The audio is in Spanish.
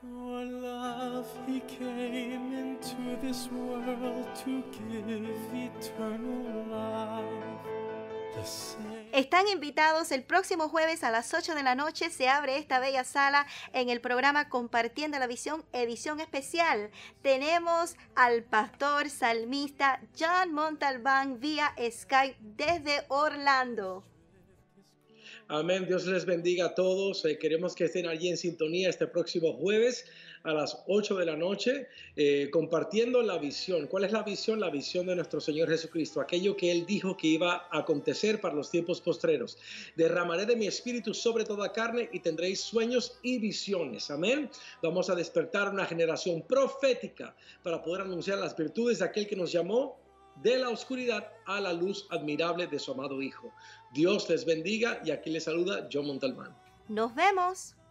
For love he came into this world to give eternal life. Están invitados el próximo jueves a las 8 de la noche. Se abre esta bella sala en el programa Compartiendo la Visión, edición especial. Tenemos al pastor salmista John Montalbán vía Skype desde Orlando. Amén, Dios les bendiga a todos. Queremos que estén allí en sintonía este próximo jueves a las 8 de la noche, compartiendo la visión. ¿Cuál es la visión? La visión de nuestro Señor Jesucristo, aquello que Él dijo que iba a acontecer para los tiempos postreros. Derramaré de mi espíritu sobre toda carne y tendréis sueños y visiones. Amén. Vamos a despertar una generación profética para poder anunciar las virtudes de aquel que nos llamó de la oscuridad a la luz admirable de su amado Hijo. Dios les bendiga y aquí les saluda John Montalbán. Nos vemos.